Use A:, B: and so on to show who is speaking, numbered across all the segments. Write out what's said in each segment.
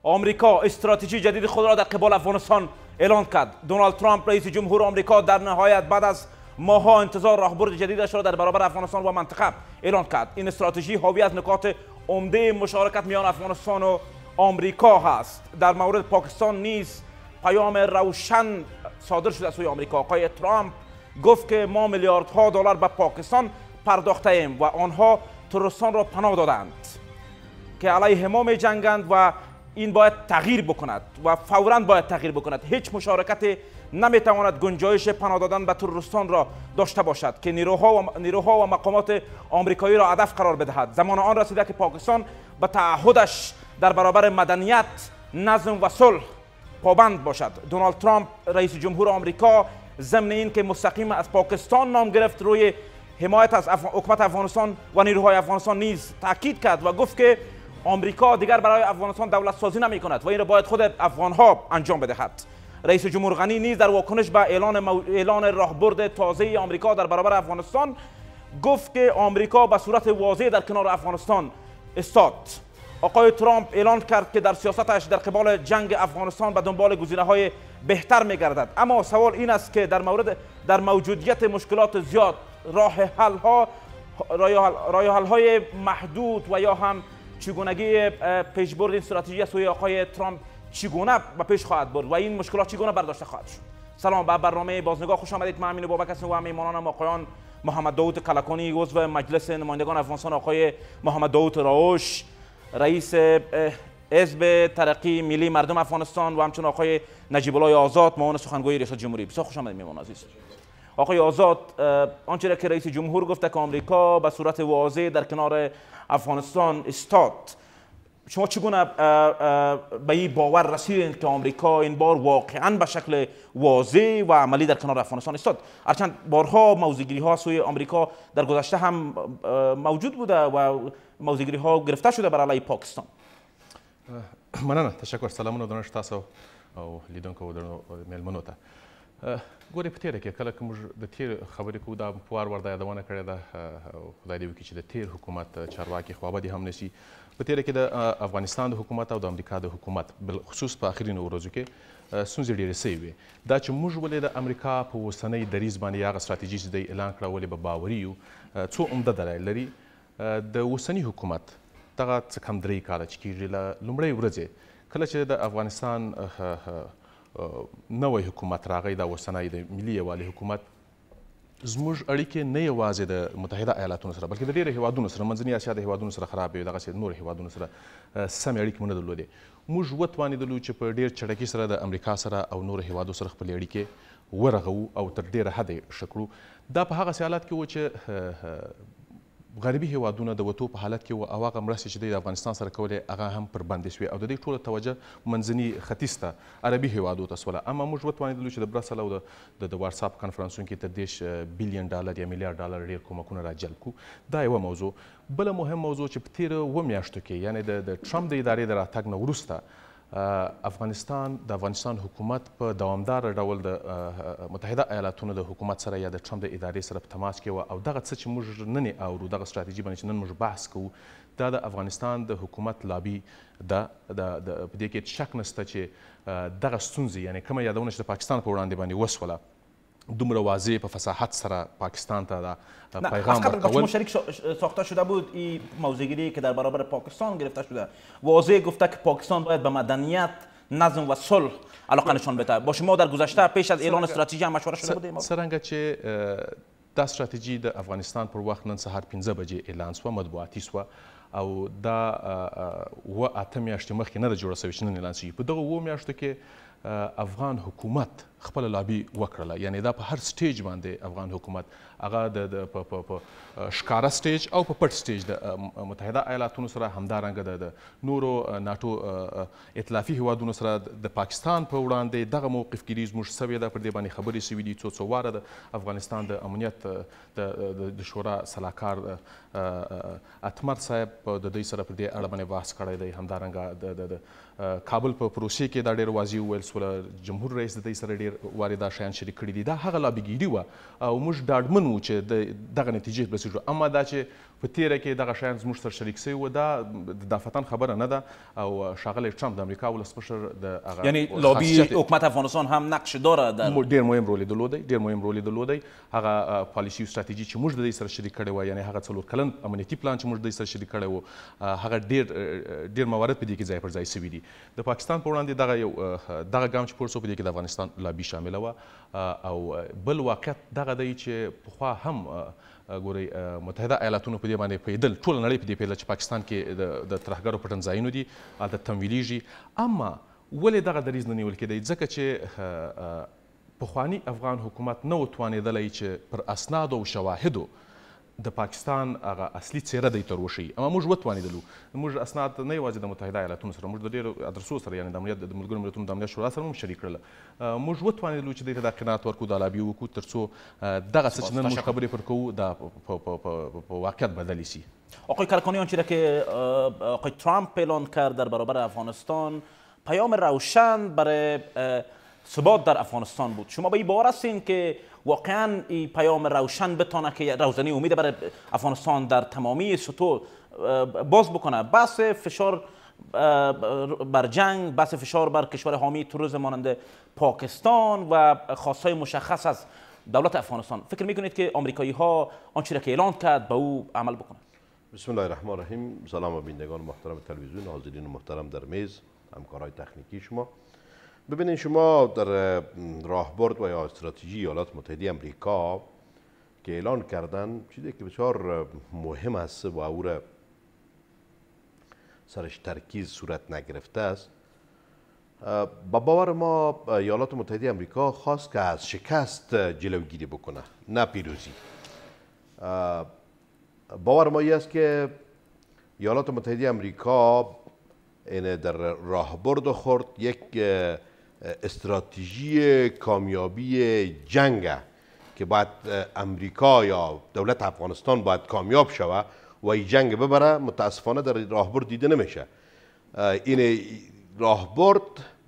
A: آمریکا استراتژی جدید خود را در قبال افغانستان اعلان کرد. دونالد ترامپ رئیس جمهور آمریکا در نهایت بعد از ماه‌ها انتظار راهبرد جدیدش را در برابر افغانستان و منطقه اعلان کرد. این استراتژی حاوی از نکات عمده مشارکت میان افغانستان و آمریکا هست. در مورد پاکستان نیز پیام روشن صادر شده از سوی آمریکا. آقای ترامپ گفت که ما میلیاردها دلار به پاکستان پرداخته ایم و آنها تروریستان را پناه دادند که علیه ما می جنگند و این باید تغییر بکند و فوراً باید تغییر بکند. هیچ مشارکتی نمیتواند گنجایش پناه دادن به تروریستان را داشته باشد که نیروها و مقامات آمریکایی را هدف قرار بدهد. زمان آن رسیده که پاکستان به تعهدش در برابر مدنیت، نظم و صلح پابند باشد. دونالد ترامپ رئیس جمهور آمریکا ضمن این که مستقیم از پاکستان نام گرفت روی حمایت از حکومت افغانستان و نیروهای افغانستان نیز تاکید کرد و گفت که آمریکا دیگر برای افغانستان دولت سازی نمی کند و این را باید خود افغانها انجام بدهد. رئیس جمهور غنی نیز در واکنش به اعلان راهبرد تازه آمریکا در برابر افغانستان گفت که آمریکا به صورت واضح در کنار افغانستان استاد. آقای ترامپ اعلان کرد که در سیاستش در قبال جنگ افغانستان به دنبال گزینه‌های بهتر می‌گردد. اما سوال این است که در موجودیت مشکلات زیاد راه حل‌های محدود و یا هم چگونگی پیشبرد این استراتژی از سوی آقای ترامپ چگونه به پیش خواهد برد و این مشکلات چگونه برداشته خواهد شد. سلام، به برنامه بازنگاه خوش آمدید. من امین بابک هستم و میهمانانم آقایان محمد داوود کلکانی عضو مجلس نمایندگان افغانستان، آقای محمد داوود راوش رئیس حزب ترقی ملی مردم افغانستان و همچنین آقای نجیب الله آزاد معاون سخنگوی ریاست جمهوری. بسیار خوش آمدید میهمان عزیز. آقای آزاد، آنچه را که رئیس جمهور گفته که آمریکا به صورت واضح در کنار افغانستان استاد، شما چگونه به این باور رسیدید که آمریکا این بار واقعا به شکل واضح و عملی در کنار افغانستان استاد؟ هرچند بارها موضع‌گیری ها سوی آمریکا در گذشته هم موجود بوده و موضع‌گیری ها گرفته شده بر علیه پاکستان.
B: مننه، تشکر. سلامونه درنښت تاسو او لیدونکو او درنو میلمنو ته. ګورې په تېره کې کله که موږ د تېر خبرې کوو دا په وار د یادونه کړې ده، خدای دې وکړي چې د تېر حکومت چارواکي خوابدي هم نشي. په تېره کې د افغانستان د حکومت او د امریکا د حکومت بالخصوص په اخرینو ورځو کې ستونزې ډېرې سوي وې. دا چې موږ ولې د امریکا په اوسنۍ دریځ باندې هغه ستراتیژي چې دی اعلان کړه ولې به باوري یو، څو عمده دلایل لري. د اوسني حکومت دغه څه کم 3 کاله چې کېږي له لومړۍ ورځې کله چې د افغانستان نوی حکومت راغی، دا اوسنی د ملي یووالي حکومت، زموږ اړیکې نه یوازې د متحده ایالاتونو سره بلکې د ډېرو هیوادونو سره، منځني اسیا د هیوادونو سره خراب وي، دغسې نورو هیوادونو سره سمې اړیکې مو نه درلودې. موږ وتوانېدلو چې په ډېر چټکۍ سره د امریکا سره او نورو هیوادو سره خپلې اړیکې ورغوو او تر ډېره حده یې ښه کړو. دا په هغسې حالت کې و چې غربي هیوادونه د وتو په حالت کې و او هغه مرستې چې دوی د افغانستان سره کولې هغه هم پر بندې شوې او د دې ټوله توجه منځني ختیځ ته عربي هیوادو ته سوله. اما موږ وتوانېدلو چې د برسل او د واتساپ کنفرانسونو کې تر 10 بلین ډالر یا میلیارډ ډالر ډېر کومکونه راجلب کړو. دا یوه موضوع. بله مهم موضوع چې په تېرو 2 میاشتو کې یعنې د ټرمپ د ادارې د راتګ نه وروسته د افغانستان حکومت په دوامداره ډول د متحده ایالاتونو د حکومت سره یا د ټرمپ د ادارې سره په تماس کې وه او دغه څه چې موږ نن یې اورو، دغه ستراتیژي باندې چې نن موږ بحث کوو، دا د افغانستان د حکومت لابي ده. په دې کې شک نشته چې دغه ستونزې یعنې کومه یادونه چې د پاکستان په وړاندې باندې وسوله دومره واضح په فصاحت سره پاکستان ته دا پیغام ورکول.
A: مشارک ساخته شده بود این موضع‌گیری که در برابر پاکستان گرفته شده، واضح گفته که پاکستان باید به مدنیت، نظم و صلح علاقه نشان بده. با شما در گذشته پیش از اعلان استراتژی هم مشوره شده بود؟
B: څرنګه چې دا استراتیژي د افغانستان پر وخت نن سهار 15 بجې اعلان سوه، مطبوعاتي سوه او دا 8 میاشتې مخکې نه ده جوړه سوې چې نن اعلان شوي. په دغه 2 میاشتو کې افغان حکومت خپل لابي وکړله، یعنې دا په هر سټیج باندې افغان حکومت هغه په ښکاره سټیج او په پټ سټیج د متحده ایالاتونو سره، همدارنګه د نورو ناټو ائتلافي هیوادونو سره د پاکستان په وړاندې دغه موقفګیري زموږ سوې ده. پر دې باندې خبرې سوي دي. څو واره د افغانستان د امنیت د شورا سلاکار اتمر صاحب د دوی سره پر دې اړه باندې بحث کړی دی. همدارنګه د کابل په پروسې کې دا ډېر واضح وویل سوله، جمهور رئیس د دوی سره ډېر وارې دا شیان شریک کړي دي. دا هغه لابیګیري وه او موږ ډاډمن وو چې دغه نتیجې ته رسېږو. اما دا چې په په تیره کې دغه شیان زموږ سره شریک سوي وو دا د دفتن خبره نه ده او ښاغلی ټرمپ د امریکا ولسمشر د هغه
A: یعنی لابی حکومت افغانستان هم نقش داره در
B: ډېر مهم رول یې درلودی هغه پالیسي او ستراتیژي چې موږ د دې سره شریک کړی وو یعنی هغه 4 کلن امنیتي پلان چې موږ د دې سره شریک کړی وو هغه ډېر موارد په دې کې ځای پر ځای سوي دي د پاکستان په وړاندې دغه ګام چې پورته سو په دې کې د افغانستان لابي شامله وه او بل واقعیت دغه دی چې پخوا هم ګورئ متحده ایالاتونو په دې باندې پوهېدل ټوله نړۍ په دې پوهېدله چې پاکستان کې د ترهګرو پټنځایونه دي هلته تمویلیږي اما ولې دغه دریځ نه نیول کېدی ځکه چې پخواني افغان حکومت نه و توانېدلی چې پر اسنادو او شواهدو د پاکستان هغه اصلي څېره دی تر وښیي اما موږ وتوانېدلو موږ اسناد نه یوازې د متحده ایالاتونو سره موږ د ډېرو ادرسو سره یعنې د امنیت د ملګرو ملتونو د امنیت شورا سره هم شریک کړله موږ وتوانېدلو چې دې ته دا قناعت ورکړو دا لابي وکړو تر څو دغه څه چې نن موږ خبرې پر کوو دا په واقعیت بدلی شي.
A: آقای کلکانی آنچه که آقای ترامپ اعلان کرد در برابر افغانستان پیام روشن برای ثبات در افغانستان بود. شما به این باور هستین که واقعا این پیام روشن بتونه که روزنی امید برای افغانستان در تمامی سطوح باز بکنه؟ بحث فشار بر جنگ، بحث فشار بر کشور حامی تروریسم مانند پاکستان و خواستهای مشخص از دولت افغانستان، فکر میکنید که آمریکایی ها آنچه که اعلان کرد به او عمل بکنند؟
C: بسم الله الرحمن الرحیم. سلام بینندگان محترم تلویزیون، حاضرین محترم در میز، همکارای تکنیکی شما. ببینید شما در راهبرد و یا استراتژی ایالات متحده امریکا که اعلان کردن چیزی که بسیار مهم است و او را سرش ترکیز صورت نگرفته است، با باور ما ایالات متحده امریکا خواست که از شکست جلوگیری بکنه نه پیروزی. باور ما است که ایالات متحده امریکا در راهبرد خورد یک استراتژی کامیابی جنگ که باید امریکا یا دولت افغانستان باید کامیاب شود و این جنگ ببره، متاسفانه در راهبرد دیده نمیشه. این راهبرد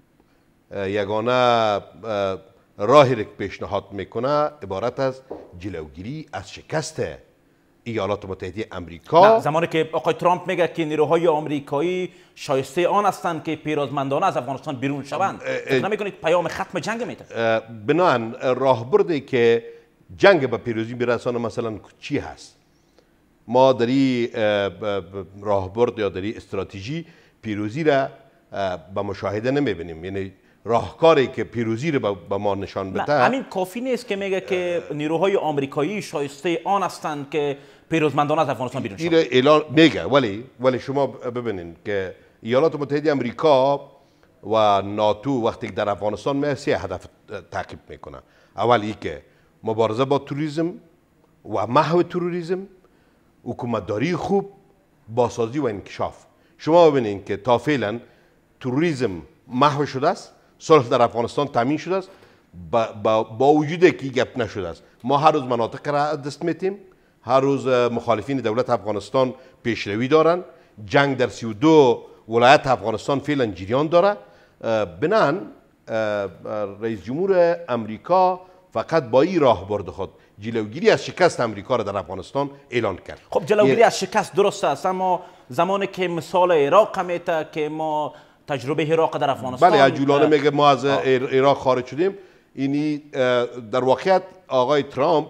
C: یگانه راهی که پیشنهاد میکنه عبارت از جلوگیری از شکست ایالات متحده امریکا.
A: نه، زمانی که آقای ترامپ میگه که نیروهای آمریکایی شایسته آن هستند که پیروزمندانه از افغانستان بیرون شوند، نمیکنید پیام ختم جنگ میده؟
C: بناهن راهبردی که جنگ به پیروزی برسانه مثلا چی هست؟ ما در این راهبرد یا در این استراتژی پیروزی را به مشاهده نمیبینیم، یعنی راهکاری که پیروزی رو به ما نشان بده.
A: همین کافی نیست که میگه که نیروهای آمریکایی شایسته آن هستند که پیروزمندانه از افغانستان بیرون شوند.
C: اعلان میگه، ولی شما ببینید که ایالات متحده امریکا و ناتو وقتی در افغانستان میاد سه هدف تعقیب میکنه. اولی که مبارزه با تروریسم و محو تروریسم، حکومتداری خوب، بازسازی و انکشاف. شما ببینید که تا فعلا تروریسم محو شده است، صلح در افغانستان تامین شده است، با وجود که گپ نشده است. ما هر روز مناطق را دست میتیم، هر روز مخالفین دولت افغانستان پیشروی دارن، جنگ در 32 ولایت افغانستان فعلا جریان داره. بنان رئیس جمهور امریکا فقط با این راهبرد خود جلوگیری از شکست امریکا را در افغانستان اعلان کرد.
A: خب جلوگیری از شکست درست است، اما زمانی که مثال عراق میته که ما تجربه عراق در افغانستان،
C: بله عجولانه میگه ما از عراق خارج شدیم، اینی در واقعیت آقای ترامپ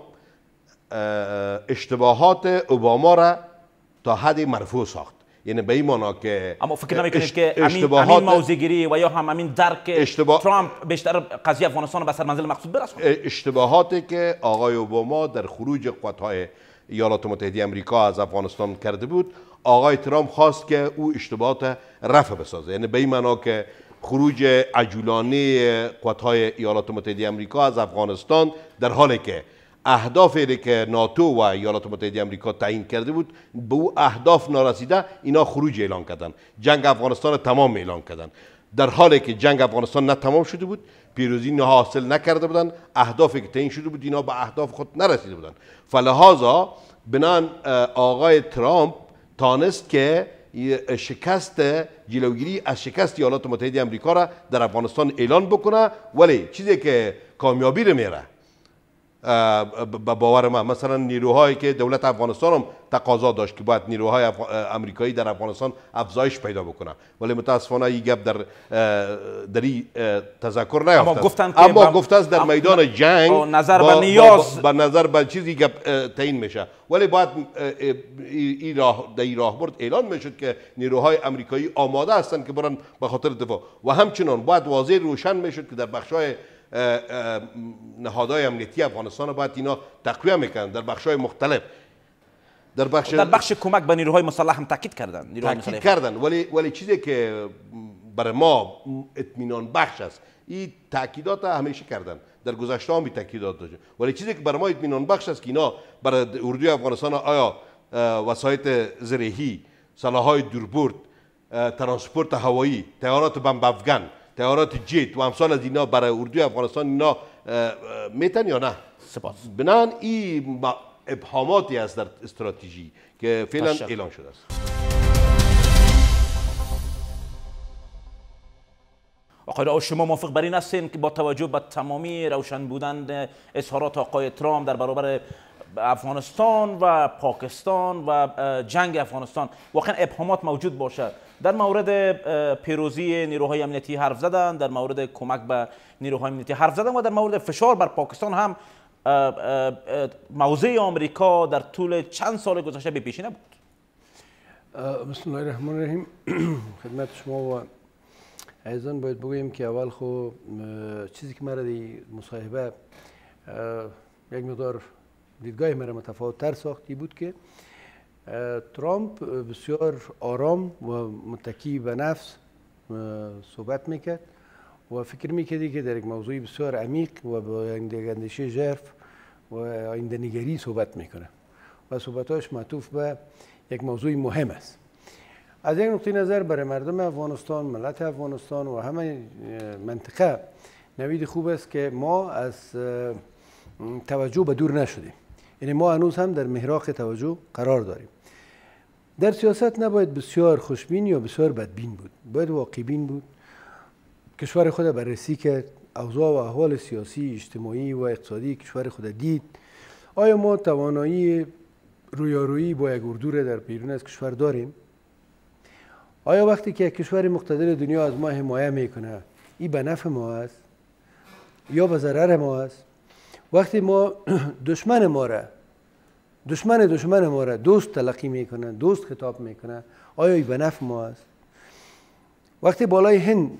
C: اشتباهات اوباما را تا حد مرفوع ساخت. یعنی به این معنا که
A: اما فکر نمیکنید که همین موضع‌گیری و یا همین درک ترامپ بیشتر قضیه افغانستان به سر منزل مقصود برسونه؟
C: اشتباهاتی که آقای اوباما در خروج قوات‌های ایالات متحده امریکا از افغانستان کرده بود، آقای ترامپ خواست که او اشتباهات رفع بسازه. یعنی به این معنا که خروج عجولانه قوات‌های ایالات متحده امریکا از افغانستان در حالی که اهدافی که ناتو و ایالات متحده امریکا تعیین کرده بود به او اهداف نرسیده، اینا خروج اعلان کردن، جنگ افغانستان تمام اعلان کردن، در حالی که جنگ افغانستان نه تمام شده بود، پیروزی نه حاصل نکرده بودن، اهدافی که تعیین شده بود اینا به اهداف خود نرسیده بودن. فلهذا بنان آقای ترامپ تانست که شکست جلوگیری از شکست ایالات متحده امریکا را در افغانستان اعلان بکنه، ولی چیزی که کامیابی رو میره به باور من مثلا نیروهایی که دولت افغانستان هم تقاضا داشت که باید نیروهای امریکایی در افغانستان افزایش پیدا بکنه، ولی متاسفانه این گپ در این تذکر نیافتند. اما گفته است در میدان جنگ
A: نظر به نیاز
C: به نظر به چیزی گپ تعیین میشه، ولی باید این راهبرد اعلان میشد که نیروهای امریکایی آماده هستند که برن به خاطر دفاع، و همچنان باید واضح روشن میشد که در بخشای نهادهای امنیتی افغانستان باید اینا تقویه میکنن در بخشای مختلف. در
A: بخش کمک به نیروهای مسلح هم تاکید کردن.
C: ولی چیزی که برای ما اطمینان بخش است، این تاکیدات همیشه کردن، در گذشته هم تاکیدات داشت، ولی چیزی که برای ما اطمینان بخش است که اینا برای اردوی افغانستان آیا وسایل زرهی، سلاح‌های دوربرد، ترانسپورت هوایی، طیارات بمب افغان، طیارات جیت و امثال از اینا برای اردوی افغانستان اینا میتن یا نه؟
A: سپاس.
C: بنابراین این ابهاماتی است در استراتژی که فعلا اعلان شده است.
A: آقای راو، شما موافق بر این هستین که با توجه به تمامی روشن بودن اظهارات آقای ترامپ در برابر افغانستان و پاکستان و جنگ افغانستان واقعا ابهامات موجود باشه؟ در مورد پیروزی نیروهای امنیتی حرف زدن، در مورد کمک به نیروهای امنیتی حرف زدن و در مورد فشار بر پاکستان هم موضع آمریکا در طول چند سال گذشته به پیشی نبود.
D: بسم الله الرحمن الرحیم. خدمت شما و عزیزان باید بگویم که اول خب چیزی که مرا دی مصاحبه یک مقدار دیدگاه مرا متفاوت تر ساختی بود که ترامپ بسیار آرام و متکی به نفس صحبت میکرد و فکر میکردی که در یک موضوع بسیار عمیق و با اندیشه ژرف و آینده نگری صحبت میکنه و صحبتاش معطوف به یک موضوع مهم است. از یک نقطه نظر برای مردم افغانستان، ملت افغانستان و همه منطقه نوید خوب است که ما از توجه به دور نشدیم، یعنی ما هنوز هم در محراق توجه قرار داریم. در سیاست نباید بسیار خوشبین یا بسیار بدبین بود، باید واقع بین بود. کشور خود بررسی کرد، اوضاع و احوال سیاسی، اجتماعی و اقتصادی کشور خود دید. آیا ما توانایی رویارویی با یک اردو در بیرون از کشور داریم؟ آیا وقتی که یک کشور مقتدر دنیا از ما حمایت میکنه این به نفع ما است یا به ضرر ما است؟ وقتی ما دشمن ما را دوست تلقی میکنه، دوست خطاب میکنه، آیا این به نفع ما است؟ وقتی بالای هند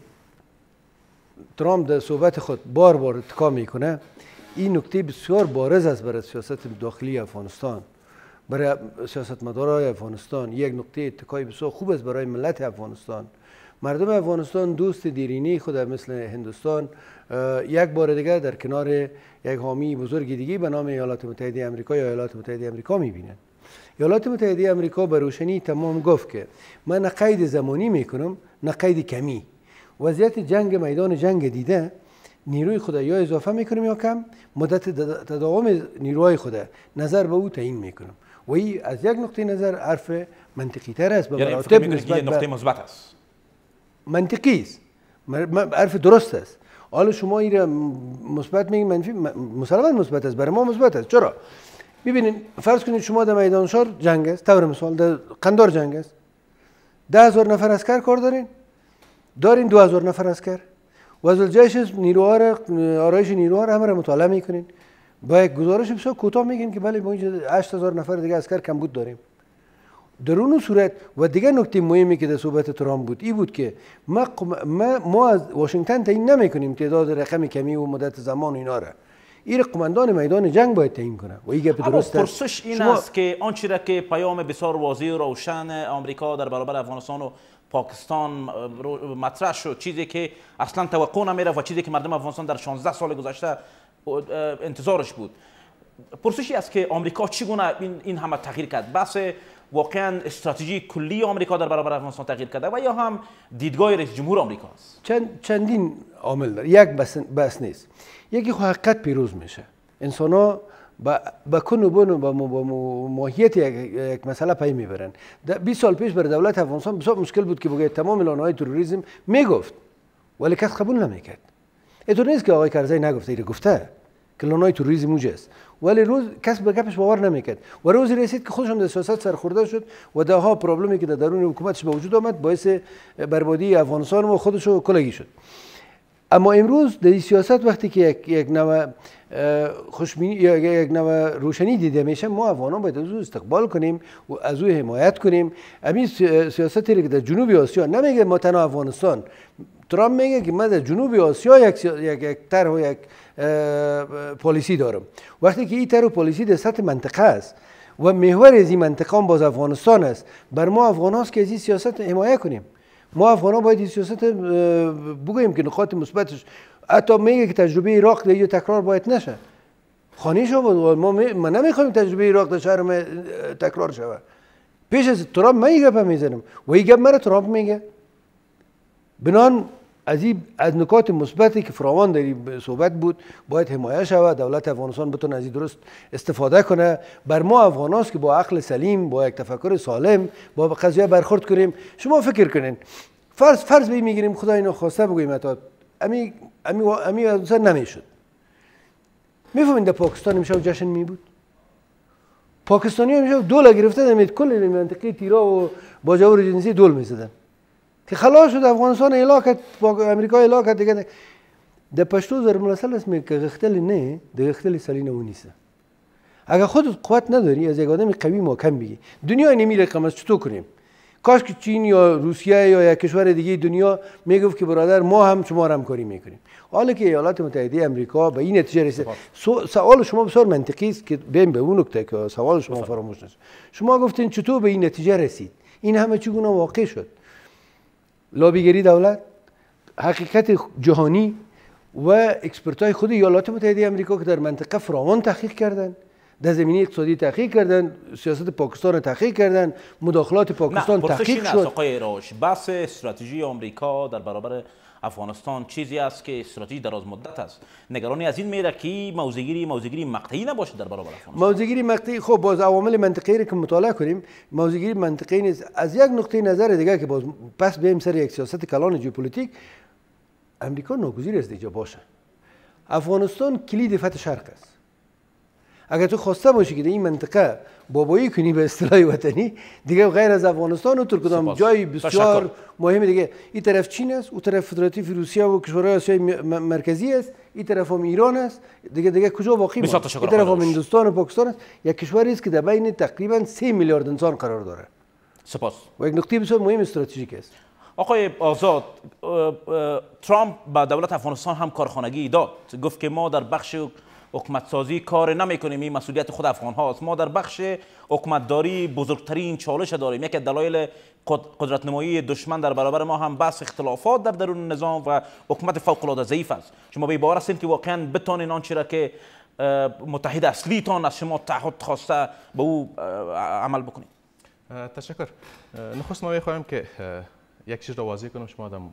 D: ترامپ در صحبت خود بار بار اتکا میکنه، این نکته بسیار بارز است برای سیاست داخلی افغانستان، برای سیاستمدارای افغانستان. یک نقطه اتکای بسیار خوب است برای ملت افغانستان. مردم افغانستان دوست دیرینه خود مثل هندوستان یک بار دیگر در کنار یک حامی بزرگ دیگه به نام ایالات متحده آمریکا یا ایالات متحده آمریکا میبینن. ایالات متحده آمریکا به روشنی تمام گفت که من نه قید زمانی میکنم نه قید کمی. وضعیت جنگ، میدان جنگ دیده، نیروی خود یا اضافه میکنم یا کم، مدت تداوم نیروهای خود نظر به او تعیین میکنم. و این از یک نقطه نظر حرف منطقی تر است.
A: یعنی فکر میکنید که نقطه مثبت است؟
D: منطقی است، حرف درست است. حالا شما این را مثبت میگین، منفی، مسلما مثبت است، برای ما مثبت است. چرا؟ ببینید فرض کنید شما در میدان شور جنگ است، طور مثال در قندار جنگ است، 10,000 نفر عسکر کار دارین 2,000 نفر عسکر. وزیر جیش نیروها را، آرایش نیروها را همه را مطالعه میکنین، با یک گزارش بسیار کوتاه میگین که بله ما اینجا 8,000 نفر دیگه عسکر کمبود داریم. در اون صورت و دیگه نکته مهمی که در صحبت ترامپ بود این بود که ما از واشنگتن تعیین نمیکنیم تعداد رقم کمی و مدت زمان اینا را، این قماندان میدان جنگ باید تعیین کنه. و این گپ درست است.
A: پرسش این است که آنچه را که پیام بسیار واضح و روشن آمریکا در برابر افغانستان و پاکستان مطرح شد، چیزی که اصلا توقع نمیرفت و چیزی که مردم افغانستان در 16 سال گذشته انتظارش بود. پرسشی است که آمریکا چگونه این همه تغییر کرد؟ بحث واقعا استراتژی کلی آمریکا در برابر افغانستان تغییر کرده و یا هم دیدگاه رئیس جمهور آمریکا است؟
D: چندین عامل داره، یک بس نیست. یکی حقیقت پیروز میشه. انسان‌ها با کن و بن و با ماهیت یک مسئله پی میبرن. 20 سال پیش برای دولت افغانستان بسیار مشکل بود که بگه تمام اعلان‌های تروریسم میگفت ولی کس قبول نمیکرد. اینطور نیست که آقای کرزی نگفته، این گفته. کلانای تروریسم اونجا است، ولی روز کس به گپش باور نمیکرد و روزی رسید که خودش هم در سیاست سرخورده شد و دهها پروبلمی که در درون حکومتش به وجود آمد باعث بربادی افغانستان و خودش رو کلگی شد. اما امروز در این سیاست وقتی که یک نوع خوشبینی یا یک نوع روشنی دیده میشه، ما افغانان باید از او استقبال کنیم و از او حمایت کنیم. همین سیاستی که در جنوب آسیا نمیگه ما تنها افغانستان، ترامپ میگه که من در جنوب آسیا یک طرح و یک پالیسی دارم. وقتی که این طرح و پالیسی در سطح منطقه است و محور از این منطقه هم باز افغانستان است، بر ما افغان هاست که از این سیاست حمایت کنیم. ما افغانان باید این سیاست بگوییم که نقاط مثبتش، حتی میگه که تجربه عراق دیگه تکرار باید نشه. خانه شما ما نمیخوایم تجربه عراق در شهر ما تکرار شود. پیش از ترامپ من این گپ میزنم و این گپ مرا ترامپ میگه. بنان از نکات مثبتی که فراوان در این صحبت بود باید حمایت شود. دولت افغانستان بتونه از این درست استفاده کنه. بر ما افغان هاست که با عقل سلیم، با یک تفکر سالم با قضیه برخورد کنیم. شما فکر کنین فرض میگیریم خدای نخواسته بگوییم اتا امی نمیشد. میفهمین در پاکستان امشب جشن می بود. پاکستانی امشب دول گرفته در کل منطقه تیرا و باجور جنسی دول میزدن که خلاص شد افغانستان علاقه امریکا علاقه دیگه. در پشتو ضرب المثل است که غختل نه در غختل سلینه و نیست. اگر خودت قوت نداری از یک آدم قوی محکم بگی دنیا نمیره رقم چطور کنیم؟ کاش که چین یا روسیه یا یک کشور دیگه دنیا میگفت که برادر ما هم شما را همکاری میکنیم. حالا که ایالات متحده آمریکا به این نتیجه رسید. سوال شما بسیار منطقی است که بیم به اون نکته که سوال شما فراموش نشه. شما گفتین چطور به این نتیجه رسید؟ این همه چگونه واقع شد؟ لابیگری دولت، حقیقت جهانی و اکسپرتای خود ایالات متحده آمریکا که در منطقه فراوان تحقیق کردند، در زمینه اقتصادی تحقیق کردن، سیاست پاکستان تحقیق کردن، مداخلات پاکستان تحقیق شد.
A: آقای روش، بحث استراتژی آمریکا در برابر افغانستان چیزی است که استراتژی دراز مدت است. نگرانی از این میره که موضوعگیری مقطعی نباشه در برابر افغانستان.
D: موضوعگیری مقطعی خب باز عوامل منطقی را که مطالعه کنیم، موضوعگیری منطقی نیست. از یک نقطه نظر دیگه که باز پس بریم سر یک سیاست کلان ژئوپلیتیک، امریکا ناگزیر است اینجا باشه. افغانستان کلید فتح شرق است. اگر تو خواسته باشی که در این منطقه بابایی کنی به اصطلاح وطنی دیگه غیر از افغانستان و ترکدام جای بسیار مهم دیگه، این طرف چین است، اون طرف فدراتیو روسیه و کشورهای آسیای مرکزی است، این طرف هم ایران است، دیگه کجا باقی مونده؟ این طرف هم هندوستان و پاکستان است. یک کشوری است که در بین تقریبا 3 میلیارد انسان قرار داره.
A: سپاس.
D: و یک نکته بسیار مهم استراتژیک است.
A: آقای آزاد، ترامپ با دولت افغانستان هم کارخانگی داد، گفت که ما در بخش حکومت سازی کار نمی کنیم، این مسئولیت خود افغان هاست. ما در بخش حکومتداری بزرگترین چالش داریم. یکی از دلایل قدرت نمایی دشمن در برابر ما هم بحث اختلافات در درون نظام و حکومت فوق العاده ضعیف است. شما به باور هستید که واقعا بتونین آنچه را که متحد اصلیتان از شما تعهد خواسته به او عمل بکنید؟
B: تشکر. نخست ما می‌خوایم که یک چیز را واضح کنم. شما در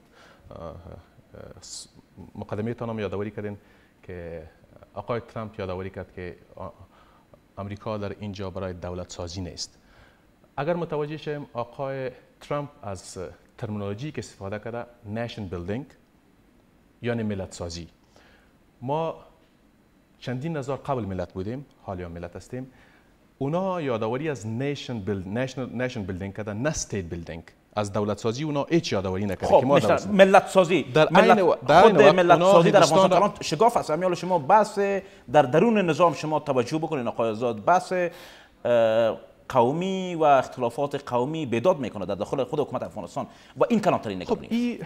B: مقدمه تان هم یادآوری کردین که آقای ترامپ یادآوری کرد که امریکا در اینجا برای دولت سازی نیست. اگر متوجه شیم آقای ترامپ از ترمینولوژی که استفاده کرده نیشن بیلدینگ یعنی ملت سازی. ما چندین نظر قبل ملت بودیم، حالی هم ملت هستیم. اونا یادآوری از نیشن بیلدینگ کردن، نه استیت بیلدینگ. از دولت سازی اونا هیچ یادآوری نکرده.
A: خب ملت سازی در ملت سازی در افغانستان شگاف است. امیال شما بحث در درون نظام شما توجه بکنین آقای آزاد، بحث قومی و اختلافات قومی بیداد میکنه در داخل خود حکومت افغانستان و این کلانترین نگرانی.
B: خب این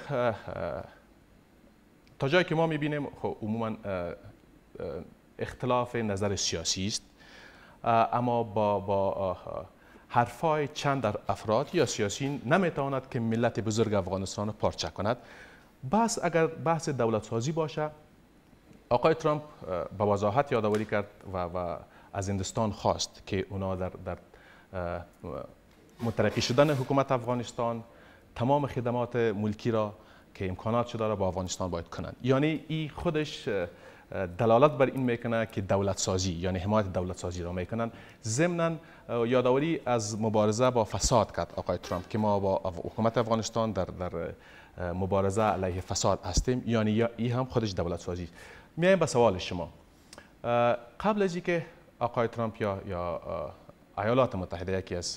B: تا جایی که ما میبینیم خب عموما اختلاف نظر سیاسی است، اما با حرفای چند در افراد یا سیاسیین نمیتواند که ملت بزرگ افغانستان را پارچه کند. بس اگر بحث دولت سازی باشه، آقای ترامپ با وضاحت یادآوری کرد و از هندوستان خواست که اونا در مترقی شدن حکومت افغانستان تمام خدمات ملکی را که امکانات داره با افغانستان باید کنند. یعنی این خودش دلالت بر این میکنه که دولت سازی یعنی حمایت دولت سازی را میکنن. ضمناً یادآوری از مبارزه با فساد کرد آقای ترامپ که ما با حکومت افغانستان در مبارزه علیه فساد هستیم، یعنی این هم خودش دولت سازی. میایم به سوال شما. قبل از اینکه آقای ترامپ یا ایالات متحده، یکی از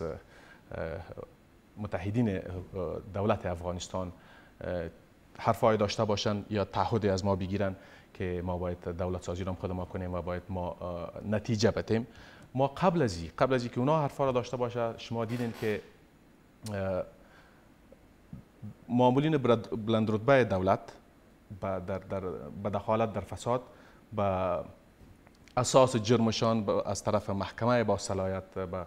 B: متحدین دولت افغانستان، حرفای داشته باشن یا تعهدی از ما بگیرن که ما باید دولت سازی را خود ما کنیم و باید ما نتیجه بدیم، ما قبل از اینکه اونا حرفا را داشته باشه، شما دیدین که مامورین بلندرتبه دولت به دخالت در فساد به اساس جرمشان از طرف محکمه با صلاحیت به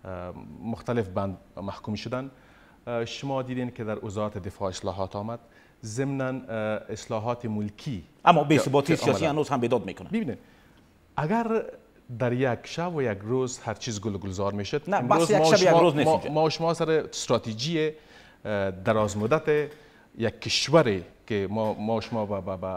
B: مختلف بند محکوم شدن. شما دیدین که در وزارت دفاع اصلاحات آمد، ضمن اصلاحات ملکی،
A: اما بی‌ثباتی سیاسی هنوز هم بیداد میکنه.
B: ببینید اگر در یک شب و یک روز هر چیز گلزار میشد،
A: نه بس یک شب یک روز نیست.
B: ما شما سر استراتژی دراز مدت یک کشوری که ما شما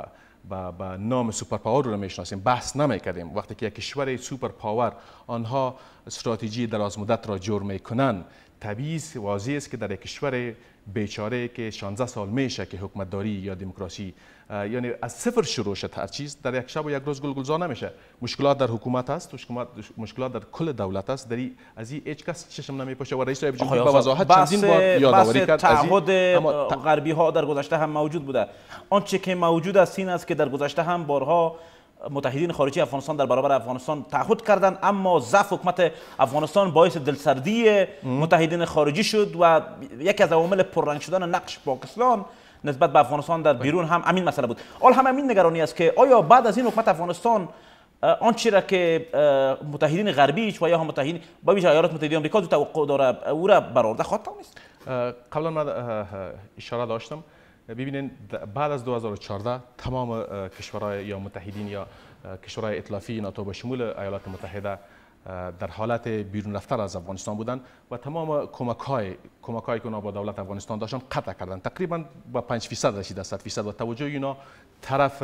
B: با نام سوپر پاور رو میشناسیم بحث نمیکردیم. وقتی که یک کشور سوپر پاور آنها استراتژی دراز مدت را جور میکنن، طبیعی واضح است که در یک کشور بیچاره که 16 سال میشه که حکومت داری یا دموکراسی یعنی از صفر شروع شد، هر چیز در یک شب و یک روز گلزار نمیشه. مشکلات در حکومت است، مشکلات در کل دولت است، در از این هیچ کس چشم نمیپوشه و رئیس جمهور به وضاحت چندین بار یادآوری کرد.
A: تعهد غربی ها در گذشته هم موجود بوده. آنچه که موجود است این است که در گذشته هم بارها متحدین خارجی افغانستان در برابر افغانستان تعهد کردند، اما ضعف حکومت افغانستان باعث دلسردی متحدین خارجی شد و یکی از عوامل پررنگ شدن نقش پاکستان نسبت به افغانستان در بیرون هم همین مسئله بود. حال هم همین نگرانی است که آیا بعد از این حکومت افغانستان آنچه را که متحدین غربی و یا متحدین با ویژه ایالات متحده آمریکا توقع داره او را برآورده خواهد توانست؟
B: قبلا من اشاره داشتم، ببینید بعد از 2014 تمام کشورهای یا متحدین یا کشورهای ائتلافی ناتو به شمول ایالات متحده در حالت بیرون رفتن از افغانستان بودند و تمام کمک‌های که اونا با دولت افغانستان داشتن قطع کردند. تقریبا با 5% رسید از 100% و توجه اینا طرف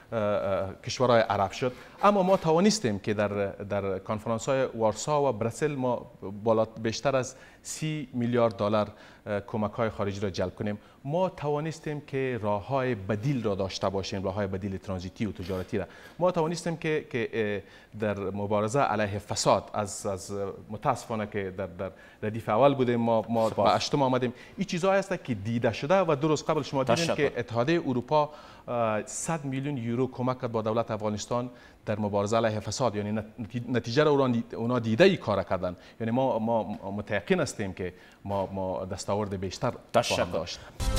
B: کشورهای عرب شد. اما ما توانستیم که در کنفرانس‌های وارسا و بروسل ما بیشتر از 30 میلیارد دلار کمک‌های خارجی را جلب کنیم. ما توانستیم که راه‌های بدیل را داشته باشیم، راه‌های بدیل ترانزیتی و تجارتی را. ما توانستیم که در مبارزه علیه فساد از متاسفانه که در ردیف اول بودیم، ما به هشتم آمدیم. این چیزهایی است که دیده شده و درست قبل شما دیدین که اتحادیه اروپا 100 میلیون یورو کمک کرد با دولت افغانستان در مبارزه علیه فساد، یعنی نتیجه را اونا دیده ای کار کردن. یعنی ما متيقن هستیم که ما دستاورد بیشتر خواهیم داشت.